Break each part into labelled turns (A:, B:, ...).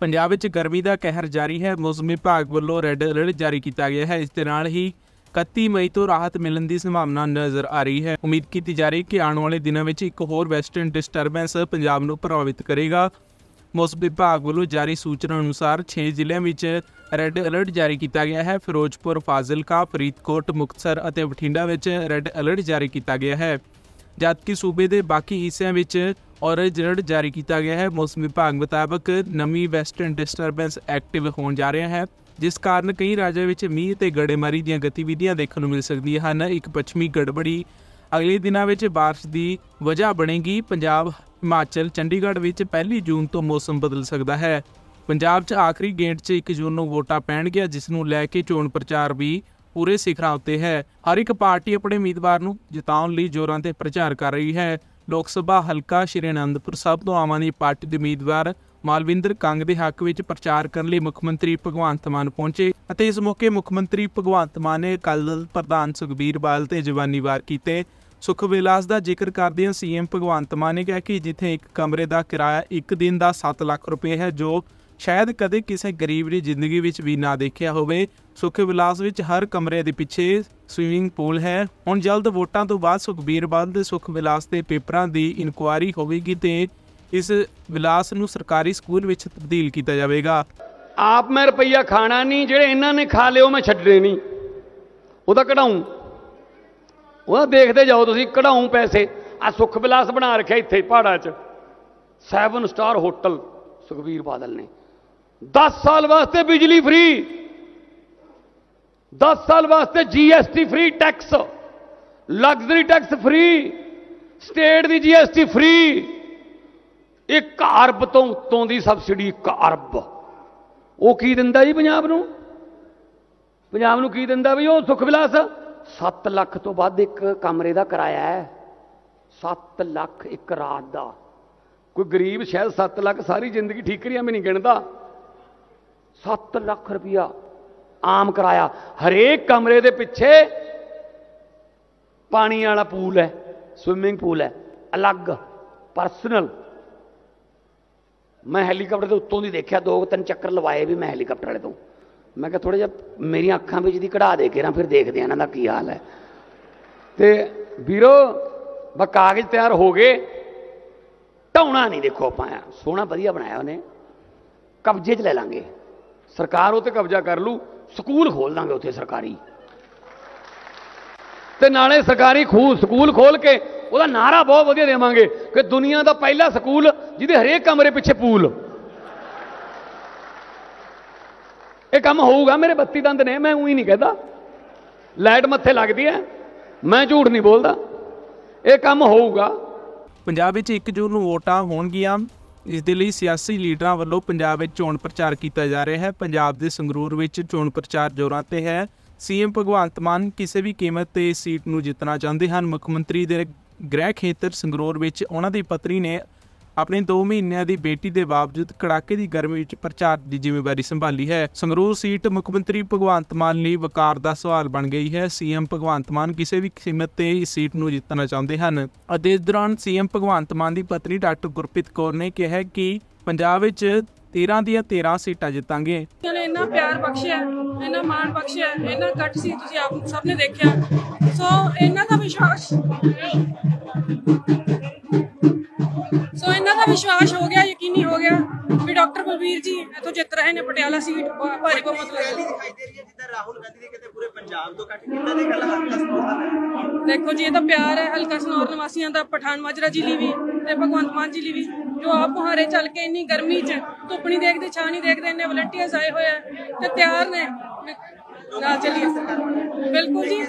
A: पंजाब विच गर्मी का कहर जारी है। मौसम विभाग वालों रैड अलर्ट जारी किया गया है। इस दे नाल ही 31 मई तो राहत मिलने की संभावना नज़र आ रही है। उम्मीद की जा रही कि आने वाले दिनों में एक होर वैसटर्न डिस्टरबेंस पंजाब को प्रभावित करेगा। मौसम विभाग वालों जारी सूचना अनुसार 6 जिलों में रैड अलर्ट जारी किया गया है। फिरोजपुर, फाजिलका, फरीदकोट, मुक्तसर और बठिंडा में रैड अलर्ट जारी किया गया है, जबकि सूबे के बाकी हिस्सों में ऑरेंज अलर्ट जारी किया गया है। मौसम विभाग मुताबिक नवी वैसटर्न डिस्टरबेंस एक्टिव होने जा रहा है, जिस कारण कई राज्यों में मीह ते गड़ेमारी दी गतिविधियां देखने को मिल सकती हैं। एक पश्चिमी गड़बड़ी अगले दिनों में बारिश की वजह बनेगी। पंजाब, हिमाचल, चंडीगढ़ में 1 जून तो मौसम बदल सकता है। पंजाब च आखिरी गेड़ च 1 जून को वोटां पैणगियां, जिसनूं लैके चोण प्रचार भी पूरे सिखरां उत्ते है। हर एक पार्टी अपने उम्मीदवार नूं जिताउण लई जोरां ते प्रचार कर रही है। लोक सभा हलका श्री आनंदपुर साहब तो आम आदमी पार्टी के उम्मीदवार मालविंदर कंग के हक में प्रचार करने लिए मुख्यमंत्री भगवंत मान पहुंचे। इस मौके मुख्यमंत्री भगवंत मान ने अकाली दल प्रधान सुखबीर बादल ते जवानी वार किए। सुख विलास का जिक्र करदे सीएम भगवंत मान ने कहा कि जिथे एक कमरे का किराया एक दिन का 7 लाख रुपये है, जो शायद कदे किसी गरीब की जिंदगी में भी ना देखा होवे। सुख विलास में हर कमरे के पिछे स्विमिंग पूल है। हुण जल्द वोटां तो बाद सुखबीर बादल दे सुख विलास के पेपरां की इनकुआरी होगी तो इस विलास नूं सरकारी स्कूल में तब्दील किया जाएगा।
B: आप मैं रुपया खाना नहीं, जेड़े इन्हां ने खा लियो मैं छड्डने नहीं, वो कढ़ाऊँ, वो देखते जाओ तुसीं, कढ़ाऊँ पैसे। आ सुख विलास बना रखा इत्थे पहाड़ा च 7 स्टार होटल सुखबीर बादल ने। 10 साल वास्ते बिजली फ्री, 10 साल वास्ते GST free, tax luxury tax free, state की जीएसटी फ्री, 1 अरब तो उत्तों की सबसिडी 1 अरब। वो की दिंदा जी पंजाब नूं? पंजाब नूं की दिंदा भी? वो सुख विलास 7 लाख तो बाद एक कमरे का किराया है। 7 लाख एक रात का। कोई गरीब शायद 7 लाख सारी जिंदगी ठीकरियां भी नहीं गिनता। 7 लाख रुपया आम किराया। हरेक कमरे के पिछे पानी वाला पूल है, स्विमिंग पूल है अलग पर्सनल। मैं हैलीकॉप्टर के उत्तों की देखा, 2-3 चक्कर लवाए भी मैं हैलीकॉप्टर वाले तो। मैं क्या थोड़ा जिहा मेरी अखां विच दी कढ़ा दे के ना फिर देखते हैं इन्हां दा की हाल है। तो वीरो ब कागज तैयार हो गए, ढाउणा नहीं। देखो आप सोहना वधिया बनाया उन्हें, कब्जे च ले लांगे, सरकार उत्ते कब्जा कर लू, स्कूल खोल देंगे उत्थे सरकारी, ते नाले सरकारी स्कूल खोल के उसका नारा बहुत वधिया देवांगे कि दुनिया का पहला स्कूल जिहदे हरेक कमरे पिछे पूल। ये काम होऊगा। मेरे 32 दंद ने, मैं उही नहीं कहता, लाइट मत्थे लगती है, मैं झूठ नहीं बोलता, ये काम होऊगा।
A: पंजाब में 1 जून को वोटां होणगियां। इस दे लई सियासी लीडरां वल्लों पंजाब में चोण प्रचार किया जा रहा है। पंजाब के संगरूर में चोण प्रचार जोरां ते है। सीएम भगवंत मान किसी भी कीमत ते इस सीट नूं जितना चाहते हैं। मुख्यमंत्री के गृह खेतर संगरूर में उन्हां दी पत्नी ने अपने 2 महीनों की बेटी के बावजूद कड़ाके की गर्मी में प्रचार की जिम्मेवारी संभाली है। संगरूर सीट मुख्यमंत्री भगवंत मान लिए वकार का सवाल बन गई है। सीएम भगवंत मान किसी भी कीमत से इस सीट को जितना चाहते हैं। इस दौरान सीएम भगवंत मान की पत्नी डॉक्टर गुरप्रीत कौर ने कहा कि पंजाब 13 ਦੀਆਂ 13 सीटां जितांगे।
C: इन्ना प्यार बख्शिया, इन्ना मान बख्शिया, इन्ना कट सी तुसीं आप सब ने देखा। सो इन्ना का विश्वास हो गया, यकीनी हो गया भी डॉक्टर बलबीर जी इथों जित रहे ने पटियाला सीट भारी बहुमत देखो जी। ये तो प्यार है हल्का सनौर निवासियों का, पठान माजरा जिले भी ते भगवंत मान जिले भी, जो आप मुहारे चल के इन्नी गर्मी च धुप नहीं देखते, छां नहीं देखते, इन्ने वलंटियर्स आए हुए हैं ते तैयार ने नाल चलिए। बिल्कुल जी।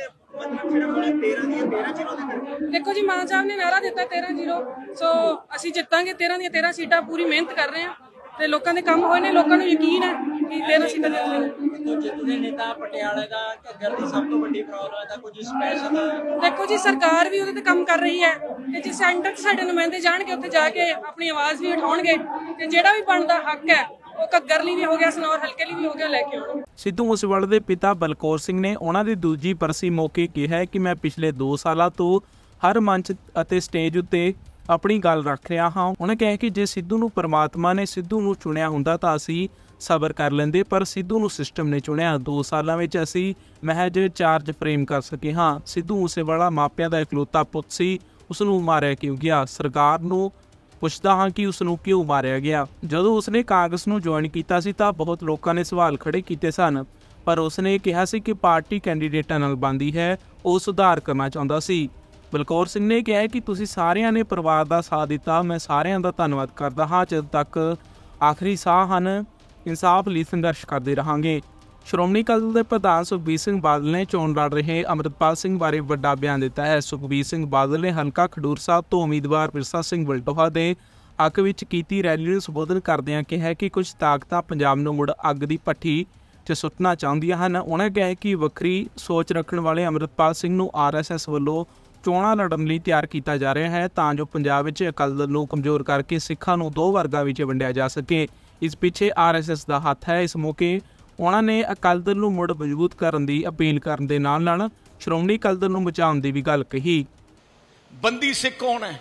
C: देखो जी मान साहब ने नारा दिता 13-0, सो असीं जितांगे 13 ਦੀਆਂ 13 सीटां। पूरी मेहनत कर रहे हैं ते लोकां दे काम होए ने, लोकां नूं यकीन है कि 13 सीटां जितांगे।
D: नेता पटियाला दा घग्गर दी सब तो वड्डी प्रॉब्लम है, कुछ स्पैशल
C: देखो जी सरकार भी उहदे ते काम कर रही है कि जिस सेंटर च साडे नुमाइंदे जाणगे उत्थे जाके अपनी आवाज़ भी उठाउणगे ते जिहड़ा भी बनदा हक है ਉਹ ਘੱਗਰ ਲਈ ਵੀ ਹੋ ਗਿਆ, ਸਨੌਰ ਹਲਕੇ ਲਈ ਵੀ ਹੋ ਗਿਆ, ਲੈ ਕੇ ਆਉਣਾ।
A: ਸਿੱਧੂ ਮੂਸੇਵਾਲੇ ਦੇ ਪਿਤਾ ਬਲਕੌਰ ਸਿੰਘ ਨੇ ਉਹਨਾਂ ਦੀ ਦੂਜੀ ਬਰਸੀ ਮੌਕੇ ਕਿਹਾ ਕਿ ਮੈਂ ਪਿਛਲੇ 2 ਸਾਲਾਂ ਤੋਂ ਹਰ ਮੰਚ ਅਤੇ ਸਟੇਜ ਉੱਤੇ ਆਪਣੀ ਗੱਲ ਰੱਖ ਰਿਹਾ ਹਾਂ। ਉਹਨੇ ਕਿਹਾ ਕਿ ਜੇ ਸਿੱਧੂ ਨੂੰ ਪਰਮਾਤਮਾ ਨੇ ਸਿੱਧੂ ਨੂੰ ਚੁਣਿਆ ਹੁੰਦਾ ਤਾਂ ਅਸੀਂ ਸਬਰ ਕਰ ਲੈਂਦੇ, ਪਰ ਸਿੱਧੂ ਨੂੰ ਸਿਸਟਮ ਨੇ ਚੁਣਿਆ। 2 ਸਾਲਾਂ ਵਿੱਚ ਅਸੀਂ ਮਹਿਜ 4 ਫਰੇਮ ਕਰ ਸਕੇ ਹਾਂ। ਸਿੱਧੂ ਮੂਸੇਵਾਲਾ ਮਾਪਿਆਂ ਦਾ ਇਕਲੌਤਾ ਪੁੱਤ ਸੀ, ਉਸ ਨੂੰ ਮਾਰਿਆ ਕਿਉਂ ਗਿਆ? ਸਰਕਾਰ ਨੂੰ ਪੁੱਛਦਾ ਹਾਂ ਕਿ ਉਸ ਨੂੰ ਕਿਉਂ ਮਾਰਿਆ ਗਿਆ। ਜਦੋਂ ਉਸਨੇ ਕਾਂਗਰਸ ਨੂੰ ਜੁਆਇਨ ਕੀਤਾ ਸੀ ਤਾਂ ਬਹੁਤ ਲੋਕਾਂ ਨੇ ਸਵਾਲ ਖੜੇ ਕੀਤੇ ਸਨ, ਪਰ ਉਸਨੇ ਕਿਹਾ ਸੀ ਕਿ ਪਾਰਟੀ ਕੈਂਡੀਡੇਟਾਂ ਨਾਲ ਬਣਦੀ ਹੈ, ਉਹ ਸੁਧਾਰ ਕਰਨਾ ਚਾਹੁੰਦਾ ਸੀ। ਬਲਕੌਰ ਸਿੰਘ ਨੇ ਕਿਹਾ ਕਿ ਤੁਸੀਂ ਸਾਰਿਆਂ ਨੇ ਪਰਿਵਾਰ ਦਾ ਸਾਥ ਦਿੱਤਾ, ਮੈਂ ਸਾਰਿਆਂ ਦਾ ਧੰਨਵਾਦ ਕਰਦਾ ਹਾਂ। ਜਦ ਤੱਕ ਆਖਰੀ ਸਾਹ ਹਨ, ਇਨਸਾਫ ਲਈ ਸੰਘਰਸ਼ ਕਰਦੇ ਰਹਾਂਗੇ। ਸ਼੍ਰੋਮਣੀ ਅਕਾਲੀ ਦਲ ਦੇ ਪ੍ਰਧਾਨ ਸੁਖਬੀਰ ਸਿੰਘ ਬਾਦਲ ਨੇ ਚੋਣ ਲੜ ਰਹੇ ਅੰਮ੍ਰਿਤਪਾਲ ਸਿੰਘ ਬਾਰੇ ਵੱਡਾ ਬਿਆਨ ਦਿੱਤਾ ਹੈ। ਸੁਖਬੀਰ ਸਿੰਘ ਬਾਦਲ ਨੇ ਹਲਕਾ ਖਡੂਰ ਸਾਹਿਬ ਤੋਂ ਉਮੀਦਵਾਰ ਵਿਰਸਾ ਸਿੰਘ ਵਲਟੋਹਾ ਦੇ ਹੱਕ ਵਿੱਚ ਕੀਤੀ ਰੈਲੀ ਨੂੰ ਸੰਬੋਧਨ ਕਰਦਿਆਂ ਕਿਹਾ ਕਿ ਕੁਝ ਤਾਕਤਾਂ ਪੰਜਾਬ ਨੂੰ ਮੁੜ ਅੱਗ ਦੀ ਭੱਠੀ 'ਚ ਸੁੱਟਣਾ ਚਾਹੁੰਦੀਆਂ ਹਨ। ਉਹਨਾਂ ਕਿਹਾ ਕਿ ਵੱਖਰੀ ਸੋਚ ਰੱਖਣ ਵਾਲੇ ਅੰਮ੍ਰਿਤਪਾਲ ਸਿੰਘ ਨੂੰ RSS ਵੱਲੋਂ ਚੋਣਾਂ ਲੜਨ ਲਈ ਤਿਆਰ ਕੀਤਾ ਜਾ ਰਿਹਾ ਹੈ ਤਾਂ ਜੋ ਪੰਜਾਬ ਵਿੱਚ ਅਕਾਲੀ ਦਲ ਨੂੰ ਕਮਜ਼ੋਰ ਕਰਕੇ ਸਿੱਖਾਂ ਨੂੰ 2 ਵਰਗਾਂ ਵਿੱਚ ਵੰਡਿਆ ਜਾ ਸਕੇ। ਇਸ ਪਿੱਛੇ RSS ਦਾ ਹੱਥ ਹੈ। ਇਸ ਮੌਕੇ ਉਹਨਾਂ ਨੇ ਅਕਾਲੀ ਦਲ ਨੂੰ ਮੁੜ ਮਜ਼ਬੂਤ ਕਰਨ ਦੀ ਅਪੀਲ ਕਰਨ ਦੇ ਨਾਲ ਨਾਲ ਸ਼੍ਰੋਮਣੀ ਅਕਾਲੀ ਦਲ ਨੂੰ ਬਚਾਉਣ ਦੀ ਵੀ ਗੱਲ ਕਹੀ।
E: ਬੰਦੀ ਸਿੱਖ ਕੌਣ ਹੈ?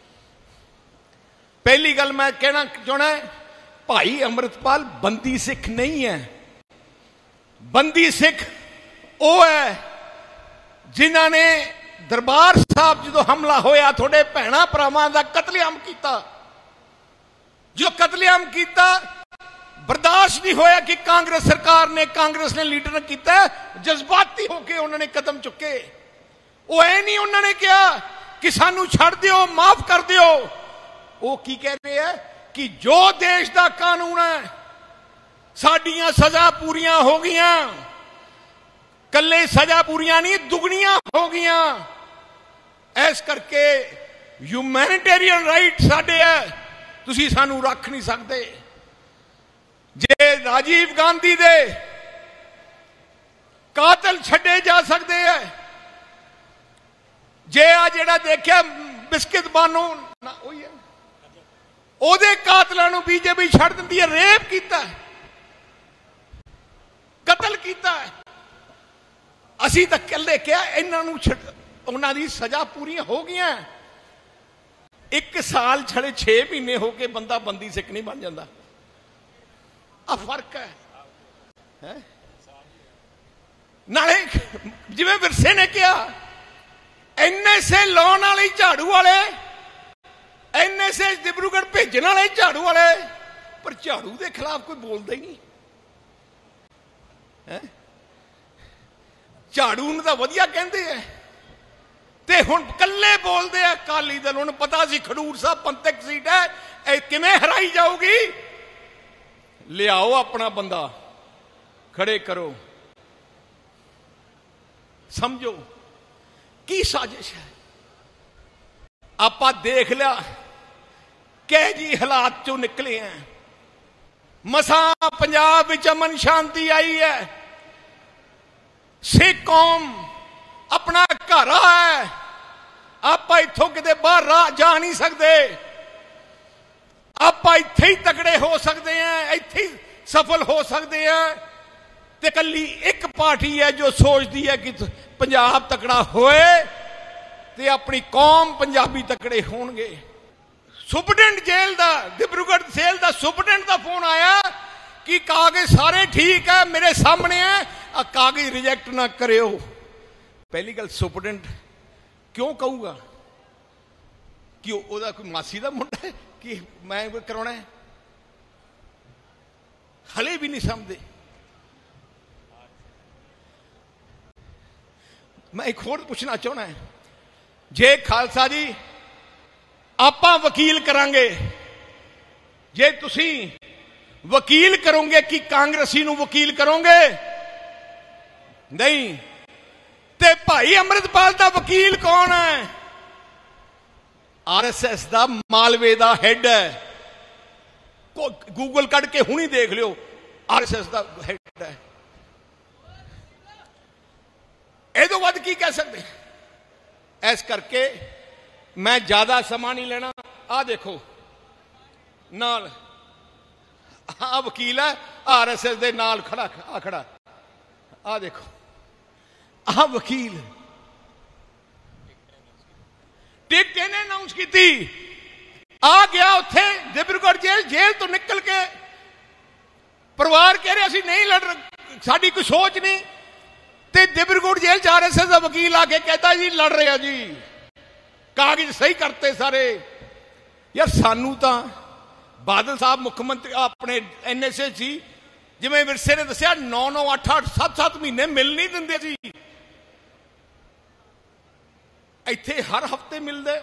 E: ਪਹਿਲੀ ਗੱਲ ਮੈਂ ਕਹਿਣਾ ਚਾਹੁੰਦਾ, ਭਾਈ ਅੰਮ੍ਰਿਤਪਾਲ ਬੰਦੀ ਸਿੱਖ ਨਹੀਂ ਹੈ। ਬੰਦੀ ਸਿੱਖ ਉਹ ਹੈ ਜਿਨ੍ਹਾਂ ਨੇ ਦਰਬਾਰ ਸਾਹਿਬ ਜਦੋਂ ਹਮਲਾ ਹੋਇਆ ਤੁਹਾਡੇ ਭੈਣਾਂ ਭਰਾਵਾਂ ਦਾ ਕਤਲੇਆਮ ਕੀਤਾ। ਜੋ ਕਤਲੇਆਮ ਕੀਤਾ ਬਰਦਾਸ਼ਤ ਨਹੀਂ ਹੋਇਆ ਕਿ ਕਾਂਗਰਸ ਸਰਕਾਰ ਨੇ, ਕਾਂਗਰਸ ਨੇ ਲੀਡਰ ਨੇ ਕੀਤਾ, ਜਜ਼ਬਾਤੀ ਹੋ ਕੇ ਉਹਨਾਂ ਨੇ ਕਦਮ ਚੁੱਕੇ। ਉਹ ਐ ਨਹੀਂ ਉਹਨਾਂ ਨੇ ਕਿਹਾ ਕਿ ਸਾਨੂੰ ਛੱਡ ਦਿਓ, ਮਾਫ ਕਰ ਦਿਓ। ਉਹ ਕੀ ਕਹਿ ਰਹੇ ਆ ਕਿ ਜੋ ਦੇਸ਼ ਦਾ ਕਾਨੂੰਨ ਹੈ, ਸਾਡੀਆਂ ਸਜ਼ਾ ਪੂਰੀਆਂ ਹੋ ਗਈਆਂ, ਕੱਲੇ ਸਜ਼ਾ ਪੂਰੀਆਂ ਨਹੀਂ ਦੁਗਣੀਆਂ ਹੋ ਗਈਆਂ। ਇਸ ਕਰਕੇ ਹਿਊਮੈਨਿਟੇਰੀਅਨ ਰਾਈਟ ਸਾਡੇ ਹੈ, ਤੁਸੀਂ ਸਾਨੂੰ ਰੱਖ ਨਹੀਂ ਸਕਦੇ। ਜੇ ਰਾਜੀਵ ਗਾਂਧੀ ਦੇ ਕਾਤਲ ਛੱਡੇ ਜਾ ਸਕਦੇ ਹੈ, ਜੇ ਆ ਜਿਹੜਾ ਦੇਖਿਆ ਬਿਸਕਿਟ ਬਾਨੋ ਉਹੀ ਹੈ, ਉਹਦੇ ਕਾਤਲਾਂ ਨੂੰ ਬੀਜੇਪੀ ਛੱਡ ਦਿੰਦੀ ਹੈ। ਰੇਪ ਕੀਤਾ, ਕਤਲ ਕੀਤਾ। ਅਸੀਂ ਤਾਂ ਕੱਲੇ ਕਿਹਾ ਇਹਨਾਂ ਨੂੰ ਉਹਨਾਂ ਦੀ ਸਜ਼ਾ ਪੂਰੀਆਂ ਹੋ ਗਈਆਂ। 1 ਸਾਲ ਛੜੇ 6 ਮਹੀਨੇ ਹੋ ਕੇ ਬੰਦਾ ਬੰਦੀ ਸਿੱਖ ਨਹੀਂ ਬਣ ਜਾਂਦਾ। ਆ ਫਰਕ ਹੈ। ਨਾਲੇ ਜਿਵੇਂ ਵਿਰਸੇ ਨੇ ਕਿਹਾ, NSA ਲਾਉਣ ਵਾਲੇ ਝਾੜੂ ਵਾਲੇ, NSA ਡਿਬਰੂਗੜ੍ਹ ਭੇਜਣ ਵਾਲੇ ਝਾੜੂ ਵਾਲੇ, ਪਰ ਝਾੜੂ ਦੇ ਖਿਲਾਫ ਕੋਈ ਬੋਲਦਾ ਹੀ ਨਹੀਂ ਹੈ। ਝਾੜੂ ਨੂੰ ਤਾਂ ਵਧੀਆ ਕਹਿੰਦੇ ਆ ਤੇ ਹੁਣ ਕੱਲੇ ਬੋਲਦੇ ਆ ਅਕਾਲੀ ਦਲ। ਹੁਣ ਪਤਾ ਸੀ ਖਡੂਰ ਸਾਹਿਬ ਪੰਥਕ ਸੀਟ ਹੈ, ਇਹ ਕਿਵੇਂ ਹਰਾਈ ਜਾਊਗੀ। ਲਿਆਓ ਆਪਣਾ ਬੰਦਾ ਖੜੇ ਕਰੋ, ਸਮਝੋ ਕੀ ਸਾਜ਼ਿਸ਼ ਹੈ। ਆਪਾਂ ਦੇਖ ਲਿਆ ਕਿ ਜੀ ਹਾਲਾਤ ਚੋਂ ਨਿਕਲੇ ਆ। ਮਸਾਂ ਪੰਜਾਬ ਵਿੱਚ ਅਮਨ ਸ਼ਾਂਤੀ ਆਈ ਹੈ। ਸਿੱਖ ਕੌਮ ਆਪਣਾ ਘਰ ਹੈ। ਆਪਾਂ ਇੱਥੋਂ ਕਿਤੇ ਬਾਹਰ ਰਾਹ ਜਾ ਨਹੀਂ ਸਕਦੇ। ਆਪਾਂ ਇੱਥੇ ਹੀ ਤਕੜੇ ਹੋ ਸਕਦੇ ਹਾਂ, ਇੱਥੇ ਹੀ ਸਫਲ ਹੋ ਸਕਦੇ ਹਾਂ। ਤੇ ਕੱਲੀ ਇੱਕ ਪਾਰਟੀ ਹੈ ਜੋ ਸੋਚਦੀ ਹੈ ਕਿ ਪੰਜਾਬ ਤਕੜਾ ਹੋਏ ਤੇ ਆਪਣੀ ਕੌਮ ਪੰਜਾਬੀ ਤਕੜੇ ਹੋਣਗੇ। ਸੁਪਰਡੈਂਟ ਜੇਲ੍ਹ ਦਾ, ਡਿਬਰੂਗੜ੍ਹ ਜੇਲ੍ਹ ਦਾ ਸੁਪਰਡੈਂਟ ਦਾ ਫੋਨ ਆਇਆ ਕਿ ਕਾਗਜ਼ ਸਾਰੇ ਠੀਕ ਹੈ, ਮੇਰੇ ਸਾਹਮਣੇ ਹੈ, ਆ ਕਾਗਜ਼ ਰਿਜੈਕਟ ਨਾ ਕਰਿਓ। ਪਹਿਲੀ ਗੱਲ, ਸੁਪਰਡੈਂਟ ਕਿਉਂ ਕਹੂਗਾ ਕਿ ਉਹਦਾ ਕੋਈ ਮਾਸੀ ਦਾ ਮੁੰਡਾ ਹੈ ਕਿ ਮੈਂ ਕਰਾਉਣਾ ਹੈ? ਹਲੇ ਵੀ ਨਹੀਂ ਸਮਝਦੇ। ਮੈਂ ਇੱਕ ਹੋਰ ਪੁੱਛਣਾ ਚਾਹੁੰਦਾ, ਜੇ ਖਾਲਸਾ ਜੀ ਆਪਾਂ ਵਕੀਲ ਕਰਾਂਗੇ, ਜੇ ਤੁਸੀਂ ਵਕੀਲ ਕਰੋਗੇ ਕਿ ਕਾਂਗਰਸੀ ਨੂੰ ਵਕੀਲ ਕਰੋਗੇ? ਨਹੀਂ। ਤੇ ਭਾਈ ਅੰਮ੍ਰਿਤਪਾਲ ਦਾ ਵਕੀਲ ਕੌਣ ਹੈ? RSS ਦਾ ਮਾਲਵੇ ਦਾ ਹੈਡ ਹੈ। ਗੂਗਲ ਕੱਢ ਕੇ ਹੁਣੀ ਦੇਖ ਲਿਓ, RSS ਦਾ ਹੈਡ ਹੈ। ਇਹ ਤੋਂ ਵੱਧ ਕੀ ਕਹਿ ਸਕਦੇ? ਇਸ ਕਰਕੇ ਮੈਂ ਜ਼ਿਆਦਾ ਸਮਾਂ ਨਹੀਂ ਲੈਣਾ। ਆਹ ਦੇਖੋ ਨਾਲ, ਆਹ ਵਕੀਲ ਹੈ RSS ਦੇ ਨਾਲ ਖੜਾ, ਆ ਖੜਾ, ਆਹ ਦੇਖੋ, ਆਹ ਵਕੀਲ। ਟਿਕਟ ਇਹਨੇ ਅਨਾਉਂਸ ਕੀਤੀ आ गया उत्थे डिब्रूगढ़ जेल, जेल तो निकल के परिवार कह रहे असीं नहीं लड़, साडी कोई सोच नहीं, ते डिब्रूगढ़ जेल च RSS का वकील आके कहता जी लड़ रहे जी, कागज सही करते सारे। यार सानू तां बादल साहब मुख्यमंत्री अपने NSA जी, जिवें विरसे ने दस्सिया 9-9 8-8 7-7 महीने मिल नहीं दिंदे जी, इत्थे हर हफ्ते मिलदे।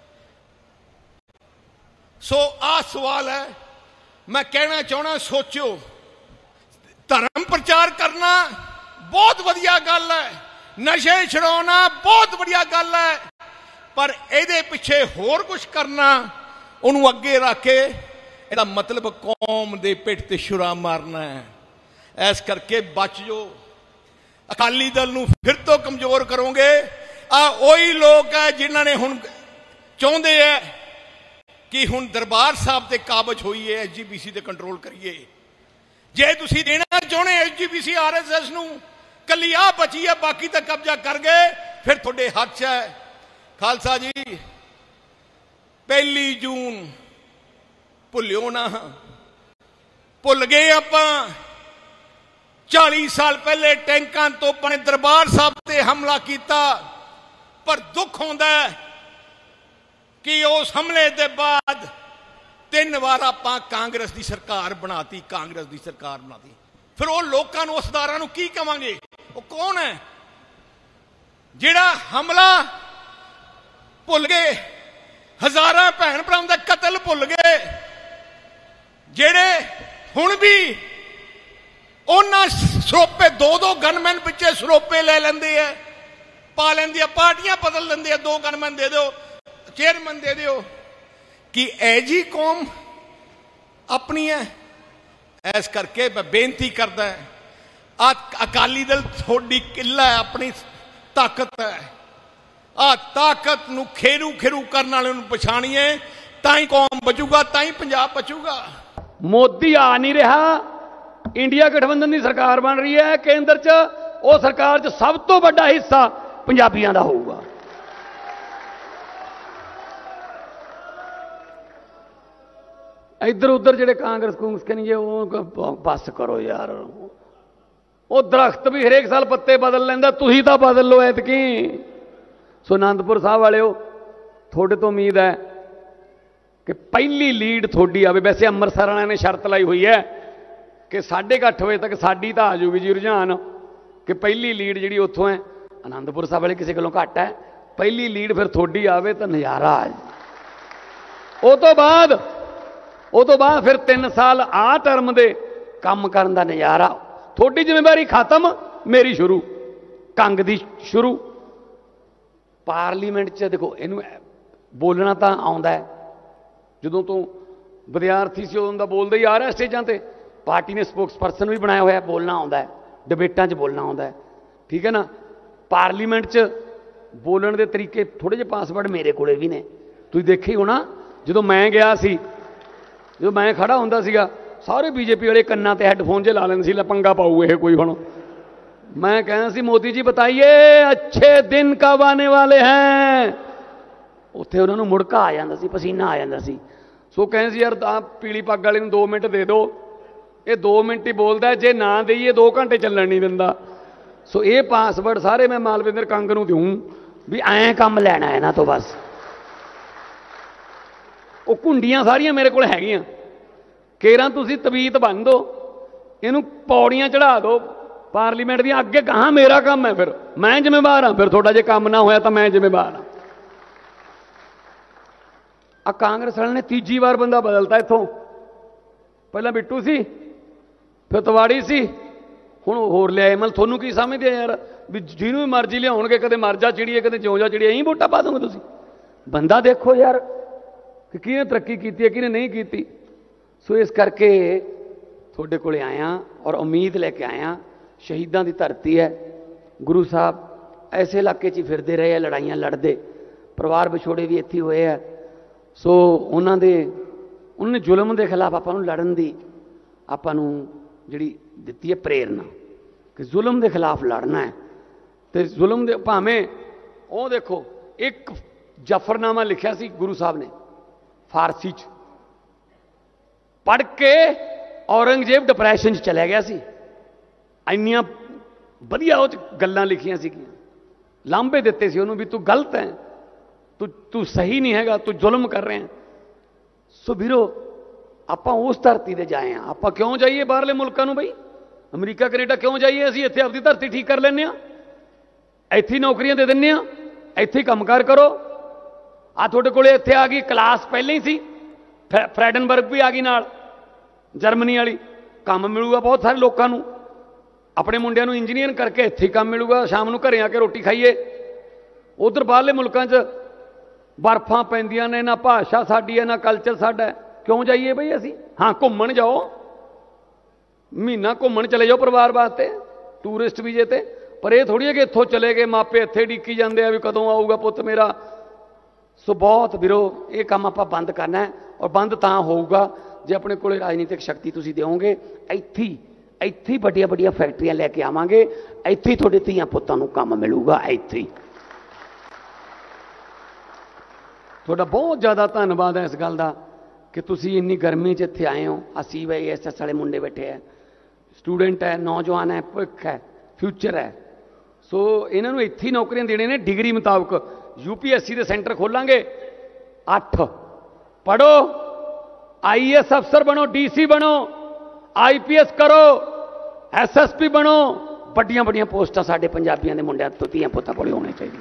E: सो आ सवाल है, मैं कहना चाहना सोचो, धर्म प्रचार करना बहुत वधिया गल है, नशे छुड़ाना बहुत वधिया गल है, पर इहदे पिछे होर कुछ करना, उन्होंने अगे रख के इहदा मतलब कौम दे पिठ ते छुरा मारना है। इस करके बच जो, अकाली दल नूं फिर तो कमजोर करोगे। आ वही लोग है जिन्होंने हुण चाहुंदे है कि हुण दरबार साहब ते काबज होई है, SGPC ते कंट्रोल करिए। जे तुसीं देना चाहुंदे SGPC RSS नूं, कली आ बची है, बाकी तो कब्जा कर गए, फिर तुहाडे हथ च है। खालसा जी 1 जून भुल्लिओ ना, भुल गए आपां 40 साल पहले टैंकां तोपां ने दरबार साहब ते हमला किया, पर दुख होंदा है कि उस हमले के बाद 3 बार आपां कांग्रेस की सरकार बनाती, कांग्रेस की सरकार बनाती। फिर वो लोगों उस सरदारां नूं की कहांगे? वो कौन है जिहड़ा हमला भुल गए, हजारां भैन भरावां दा कतल भुल गए, जिहड़े हुण भी उन्हां सरोपे 2-2 गनमैन पिछे सरोपे ले लेंदे है, पा लेंदी है, पार्टियां बदल लेंदे है, 2 गनमैन दे दो, चेयरमैन दे दो, कि ऐजी कौम अपनी है। इस करके मैं बेनती करदा है, अकाली दल थोड़ी किला है, अपनी ताकत है, आ ताकत नूं खेरू खेरू करने वाले नूं पछाणीए, ताई कौम बचूगा, ताई पंजाब बचूगा।
B: मोदी आ नहीं रहा, इंडिया गठबंधन की सरकार बन रही है केंद्र च, वो सरकार च सब तो बड़ा हिस्सा पंजाबियों का होगा। इधर उधर जेडे कांग्रेस कुंग्रेस के नहीं, वो बस करो यार, वो दरख्त भी हरेक साल पत्ते बदल लेंदा, तुसीं तां बदल लो ऐतकी। सो आनंदपुर साहब वालिओ, थोड़े तो उम्मीद है कि पहली लीड थोड़ी आवे। वैसे अमृतसर वालिਆਂ ने शर्त लाई हुई है कि 8:30 बजे तक साडी तां आ जाऊगी जी रुझान, कि पहली लीड जी उत्थों है। आनंदपुर साहब वाले किसी गलों घट है, पहली लीड फिर थोड़ी आवे तो नज़ारा आ जाए। उस तो बाद फिर 3 साल आ टर्म दे काम करन दा नज़ारा। थोड़ी जिम्मेवारी खत्म, मेरी शुरू, कंग दी शुरू। पार्लीमेंट च देखो इनू बोलना तो आउंदा है, जदों तो विद्यार्थी से उदों दा बोलदा ही आ रहा स्टेजां ते। पार्टी ने स्पोक्स पर्सन भी बनाया होया, बोलना आउंदा है, डिबेटां च बोलना आउंदा है, ठीक है ना। पार्लीमेंट च बोलण दे तरीके थोड़े जिहे पासवर्ड मेरे कोले भी ने, तुसीं देखी होना। जदों मैं गया सी, जो मैं खड़ा होंदा सीगा, सारे बीजेपी वाले कन्ना ते हैडफोन जे ला लेंदे सी, पंगा पाऊ ये कोई हुण। मैं कहना सी मोदी जी बताइए अच्छे दिन कब आने वाले हैं, उत्थे उन्होंने मुड़का आ जाता सी, पसीना आ जाता सी। सो कहने सी यार आप पीली पग वाले 2 मिनट दे दो, ये 2 मिनट ही बोलता है, जे ना देइए 2 घंटे चलन नहीं दिंदा। सो ये पासवर्ड सारे मैं मालविंदर कंग नूं दूं भी ऐ काम लैना है ना, तो बस वो कुंडियां सारियां मेरे को हैगियां, केरां तुसीं तबीत बन दो, इनू पौड़ियां चढ़ा दो पार्लीमेंट दी, अगे कहाँ मेरा काम है, फिर मैं जिम्मेवार हाँ, फिर थोड़ा जे काम ना होया तो मैं जिम्मेवार हाँ। आ कांग्रेस वाले ने तीजी बार बंदा बदलता इथों, पहला बिट्टू सी, फिर तवाड़ी सी, हुण होर लिया। मतलब थोनू की समझदे यार भी जिन्हों मर्जी लियाउणगे, कदे मर जा चिड़िए कदे जिउं जा चिड़िए, यहीं वोटां पा दोगे तुसीं। बंदा देखो यार कि किहने तरक्की की है, किहने नहीं की। सो इस करके थोड़े कोले आया और उम्मीद लैके आया। शहीदां दी धरती है, गुरु साहब ऐसे इलाके च फिरदे रहे, लड़ाइयां लड़दे, परिवार विछोड़े भी इत्थे होए है। सो उन्होंने जुल्म के खिलाफ आपां नूं लड़न दी आपां नूं जिहड़ी दित्ती है प्रेरणा कि जुल्म के खिलाफ लड़ना है। तो जुल्म दे भावें वो देखो एक जफरनामा लिखिया सी गुरु साहब ने, फारसी च पढ़ के औरंगजेब डिप्रैशन च चला गया सी। इन्नियां वधिया उह च गल्लां लिखियां सीगियां, लांभे दिते सी उहनूं भी तू गलत है, तू सही नहीं हैगा, तू जुल्म कर रहे हैं। सो वीरो आपां उस धरती ते जाए हैं। आपां क्यों जाइए बाहरले मुल्कां नूं बई, अमरीका कनेडा क्यों जाइए? असीं इत्थे आपदी धरती ठीक कर लैंदे हां, ਇੱਥੇ ही नौकरियां दे दिंदे आ, ਇੱਥੇ ही ਕੰਮਕਾਰ करो। आ तुहाडे कोले ਇੱਥੇ आ गई क्लास पहले ही सी, फ्रैडनबर्ग भी आ गई नाल, जर्मनी वाली। काम मिलूगा बहुत सारे लोगों नूं, अपने मुंडिਆਂ ਨੂੰ इंजीनियर करके ਇੱਥੇ ही काम मिलूगा, शाम ਨੂੰ घरे आके रोटी खाइए। उधर बाहरले मुल्कां 'ਚ बर्फां पैंदियां ने, ना भाषा साडी है ना कल्चर साडा, क्यों जाइए बई असीं? हाँ घूमण जाओ, महीना घूमण चले जाओ परिवार वास्ते टूरिस्ट वीजे ते, पर यह थोड़ी है कि इत्थों चले गए मापे इत्थे डिक्की जाते हैं भी कदों आऊगा पुत मेरा। सो बहुत वीरो ये काम आपां बंद करना है, और बंद तां होऊगा जे अपने कोले राजनीतिक शक्ति तुसीं देवोगे। ਇੱਥੇ ही ਵੱਡੀਆਂ ਵੱਡੀਆਂ फैक्ट्रियां लैके आवांगे, ਇੱਥੇ ही तुहाडे धीआं पुत्तां नूं काम मिलूगा। ਇੱਥੇ ही तुहाडा बहुत ज़्यादा धन्नवाद है इस गल दा कि तुसीं इन्नी गर्मी 'ਚ ਇੱਥੇ आए हो। ਅਸੀਂ IAS वाले मुंडे बैठे हैं, स्टूडेंट है, नौजवान है, भविख है, फ्यूचर है। सो इन्हां नूं ਇੱਥੇ ही नौकरियां देने ने डिग्री मुताबक। UPSC के सेंटर खोलांगे 8, पढ़ो, IAS अफसर बनो, DC बनो, IPS करो, SSP बनो, बड़ियां बड़ियां पोस्टां साडे पंजाबियां दे मुंडियां तो धीआं पुत्तां कोल होने चाहिए।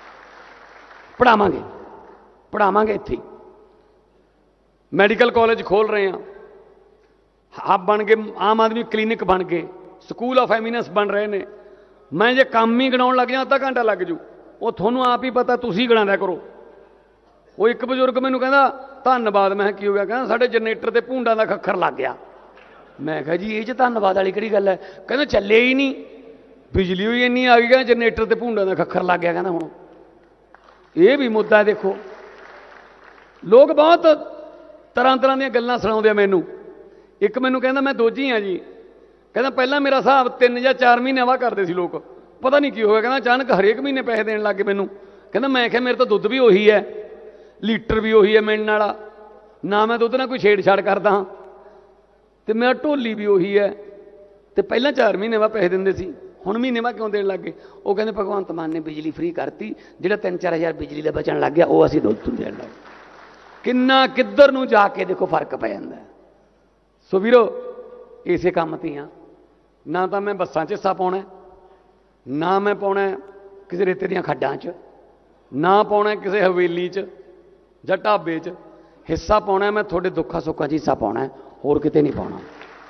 B: पढ़ावांगे इत्थे। मैडिकल कॉलेज खोल रहे हैं, हब बन गए, आम आदमी क्लीनिक बन गए, स्कूल ऑफ एमिनेंस बन रहे हैं। मैं जे काम ही गिनाउण लग जां अद्धा घंटा लग जू, वो थोनू आप ही पता, तुसीं गिणा करो। वो एक बजुर्ग मैनू कहंदा धन्नवाद, मैं की हो गया? कहना साडे जनरेटर ते भूंडां दा खक्खर लग गया। मैं कहा जी ये च धन्नवाद वाली किहड़ी गल है? कहंदा चले ही नहीं, बिजली ही इन्नी आ गई, कहंदा जनरेटर ते भूंडां दा खक्खर लग गया। कहंदा हुण ये भी मुद्दा है। देखो लोग बहुत तरह तरह दी गल्लां सुणाउंदे मैनू। एक मैनू कहंदा मैं दोजी हाँ जी, कहंदा पहला मेरा हिसाब 3 या 4 महीने वाह करते सी लोग, पता नहीं की हो गया। कहंदा अचानक हरेक महीने पैसे देण लग गए मैनू। कहंदा मैं आख्या मेरे तो दुध भी उही है, लीटर भी उही है मिलण वाला, ना मैं दुध नाल कोई छेड़छाड़ करदा हाँ, ते मेरा ढोली भी उही है, ते पहला 4 महीने वाह पैसे दिंदे सी, हुण महीने वाह क्यों देण लग गए? वो कहंदे भगवंत मान ने बिजली फ्री करती, जिहड़ा 3-4 हज़ार बिजली दा बचण लग गया वो असीं दुध तों देण लग। किन्ना किधर नूं जाके देखो फर्क पै जांदा है। सो वीरो इसे काम ते हाँ, ना तो मैं बसां 'च हिस्सा पाउणा, ना मैं पाउणा किसी रेते दीआं खड्डां 'च, ना पाउणा किसी हवेली 'च जां ढाबे 'च। हिस्सा पाउणा मैं तुहाडे दुखा सुखां 'च हिस्सा पाउणा, होर किते नहीं पाउणा।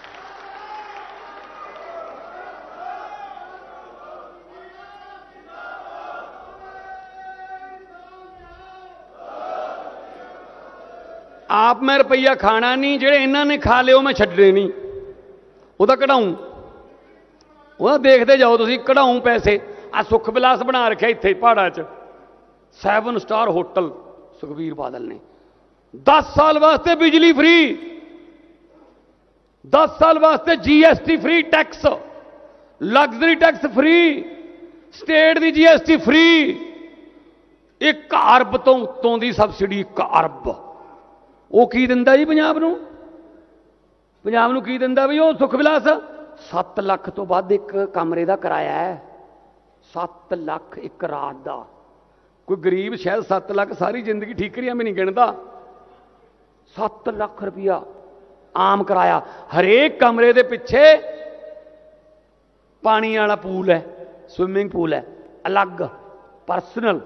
B: आप मैं रुपया खाना नहीं, जेड़े इन्हां ने खा लियो मैं छड्डने नहीं, वह कढ़ाऊँ, वह देखते जाओ तुसीं कढ़ाऊँ पैसे। आ सुख विलास बना रखा इत्थे पहाड़ा 'च, 7 स्टार होटल सुखबीर बादल ने। 10 साल वास्ते बिजली फ्री, 10 साल वास्ते GST free, tax luxury tax free, state की GST फ्री, 1 अरब तो उत्तों की सबसिडी, 1 अरब। वो की दिंदा जी पंजाब नूं? पंजाब नूं की दिंदा भी? वो सुख विलास 7 लाख तो वध एक कमरे का किराया है, 7 लाख एक रात का। कोई गरीब शायद 7 लाख सारी जिंदगी ठीकरियां भी नहीं गिनता। 7 लाख रुपया आम किराया, हरेक कमरे के पिछे पानी वाला पूल है, स्विमिंग पूल है अलग पर्सनल।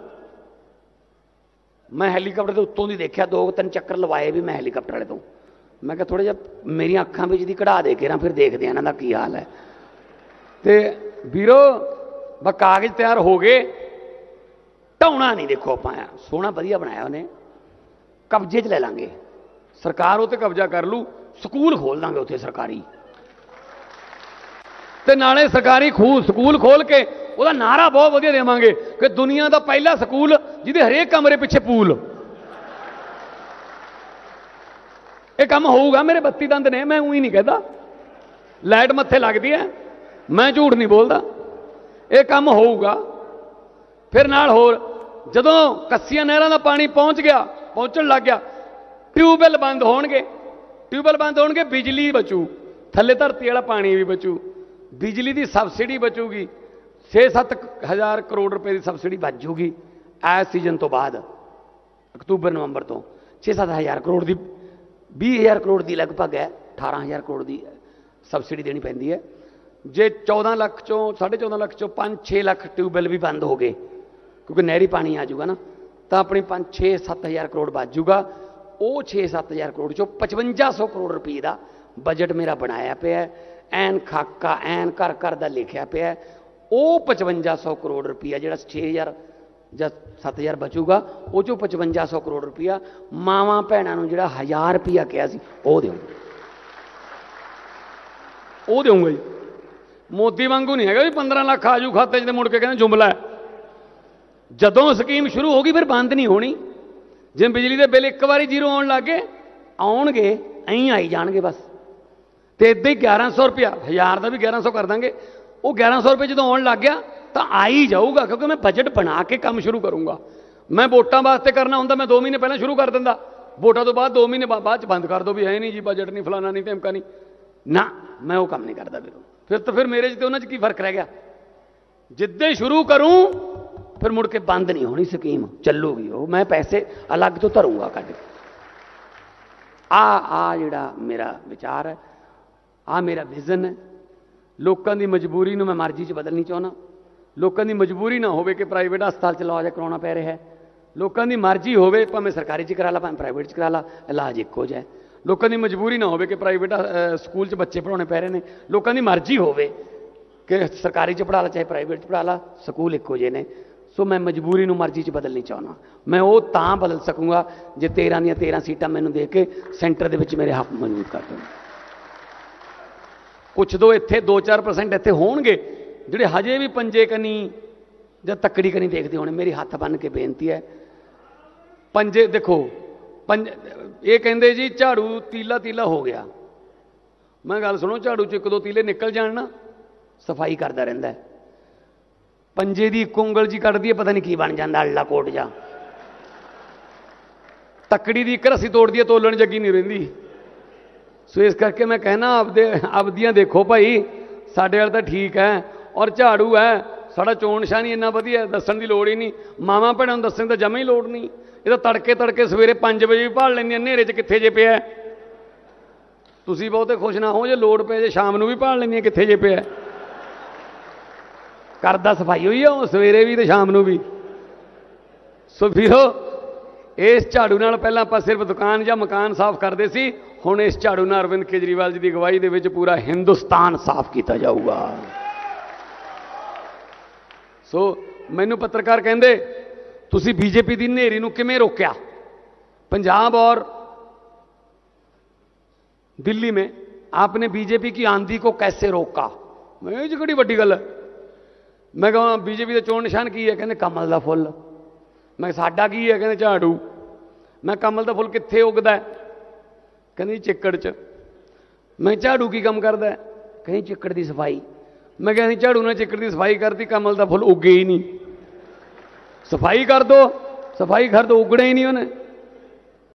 B: मैं हैलीकॉप्टर के उत्तों की देखा, 2-3 चक्कर लवाए भी मैं हैलीकॉप्टर वाले तो। मैं क्या थोड़ा जहा मेरी अखां बिच दी कढ़ा दे के ना फिर देखते हैं इन्हां दा की हाल है। तो वीरो ब कागज तैयार हो गए, ढाउणा नहीं देखो पाया, सोहना वधिया बनाया उन्हें, कब्जे च ले लांगे, सरकार उत्ते कब्जा कर लू, स्कूल खोल देंगे उत्थे सरकारी, ते नाले सरकारी स्कूल खोल के ਉਹਦਾ नारा बहुत वधिया देवांगे कि दुनिया का पहला स्कूल जिहदे हरेक कमरे पिछे पूल। ये काम होऊगा, मेरे 32 दंद ने, मैं उही नहीं कहता, लाइट मत्थे लगती है, मैं झूठ नहीं बोलता, ये काम होऊगा। फिर नाल होर जदों कस्सियां नहरां दा पानी पहुंच गया, पहुंचण लग गया, ट्यूबवैल बंद होणगे, ट्यूबवैल बंद होणगे, बिजली बचू, थल्ले धरती वाला पानी भी बचू, बिजली की सबसिडी बचूगी, 6-7 हज़ार करोड़ रुपए की सबसिडी बच जूगी इस सीजन तो बाद, अक्तूबर नवंबर तो 6-7 हज़ार करोड़ की 20 हज़ार करोड़ की लगभग है, 18 हज़ार करोड़ की सबसिडी देनी पैंदी है। जे 14 लाख चों 14.5 लाख चों 5-6 लाख ट्यूबवैल भी बंद हो गए क्योंकि नहरी पानी आ जाऊगा ना, तो अपनी 5-6-7 हज़ार करोड़ बच जूगा। वो 6-7 हज़ार करोड़ चो 5500 करोड़ रुपये का बजट मेरा बनाया पिया, एन खाका एन घर घर का लिखिया पिया। वो 5500 करोड़ रुपया जो 6000 ਜਾਂ 7000 बचूगा, वो चो 5500 करोड़ रुपया मावां भैणां नूं जिहड़ा 1000 रुपया कहा सी वो देऊंगा, वो देऊंगा जी। मोदी वांगू नहीं है भी 15 लाख आजू खाते च मुड़ के कहते जुमला है। जदों स्कीम शुरू होगी फिर बंद नहीं होनी। जिवें बिजली के बिल एक बारी जीरो आउण लग गए, आउणगे ऐं आई जाणगे बस। तो इदां ही 1100 रुपया 1000 का भी 1100 कर देंगे। वो 1100 रुपये जो आउण लग गया तो आ ही जाऊगा, क्योंकि मैं बजट बना के काम शुरू करूँगा। मैं वोटां वास्ते करना होंदा मैं 2 महीने पहले शुरू कर दिंदा, वोटां तो बाद 2 महीने बाद बंद कर दो भी है नहीं जी बजट नहीं फलाना नहीं धमका नहीं ना, मैं वो काम नहीं करता। फिर मेरे च उन्हां च की फर्क रह गया। जिद्दे शुरू करूँ फिर मुड़ के बंद नहीं होनी स्कीम, चलूगी वो। मैं पैसे अलग तो धरूंगा कट के। आ जिहड़ा मेरा विचार है, आ मेरा विजन है। लोगों की मजबूरी मैं मर्जी च बदलनी चाहना। लोगों की मजबूरी ना होवे कि प्राइवेट हस्पताल च इलाज कराना पै रहा है। लोगों की मर्जी होवे भावें सरकारी च करा ला भावें प्राइवेट च करा ला, इलाज इक्को जिहा है। लोगों की मजबूरी ना होवे कि प्राइवेट स्कूल च बच्चे पढ़ाने पै रहे हैं। लोगों की मर्जी होवे कि सरकारी च पढ़ा ला चाहे प्राइवेट च पढ़ा ला, स्कूल इक्को जे ने। सो मैं मजबूरी नूं मर्जी च बदलनी चाहना। मैं वो तां बदल सकूँगा जे 13 ਦੀਆਂ 13 सीटां मैनूं दे के सेंटर दे विच मेरे हक मजबूत कर देण। कुछ दो इत्थे 2-4% इत्थे होणगे जिहड़े हजे भी पंजे कनी जां तकड़ी कनी देखदे होणे। मेरी हत्थ बन के बेनती है, पंजे देखो ये कहंदे जी झाड़ू तीला तीला हो गया। मैं गल सुनो, झाड़ू च 1-2 तीले निकल जाण ना सफाई करदा रहिंदा है। पंजे की एक उंगल जी कटदी है पता नहीं की बन जाता अल्ला कोट जा। तकड़ी की एक रस्सी तोड़दी है तोलन जगी नहीं रहिंदी। सो इस करके मैं कहना आपदियां देखो भाई, साडे वाल तां ठीक है और झाड़ू है साड़ा चोण निशान ही इन्ना वधिया, दस्सण की लोड़ ही नहीं। मावां भैणां नूं दस्सण दी जमा ही लोड़ नहीं। ये तो तड़के तड़के सवेरे 5 बजे भी भाल लैंदियां, नेरे च कित्थे जे पिया। तुसीं बहुते खुश ना हो जे लोड़ पे जे शाम नूं भी भाल लैंदियां कित्थे जे पिया। करदा सफाई हुई है सवेरे भी तो शाम नूं भी। सो वीरो इस झाड़ू नाल पहलां आपां सिर्फ दुकान या मकान साफ करते सी, हुण इस झाड़ू नाल अरविंद केजरीवाल जी की अगवाई दे विच पूरा हिंदुस्तान साफ किया जाऊगा। सो मैनू पत्रकार कहंदे तुसी बीजेपी की नेरी नूं किवें रोकिया, पंजाब और दिल्ली में आपने बीजेपी की आंधी को कैसे रोका। मैं जी बड़ी वड्डी गल है। मैं कहा बीजेपी का चोण निशान की है, कहते कमल का फुल। मैं साडा की है, कहते झाड़ू। मैं कमल का फुल कित्थे उगदा है, कहते चिक्कड़ च। मैं झाड़ू की काम करदा है, कहीं चिक्कड़ की सफाई। मैं कहती झाड़ू ने चिक्कड़ की सफाई करती, कमल का फुल उगे ही नहीं। सफाई कर दो, सफाई कर दो, उगड़े ही नहीं उन्हें।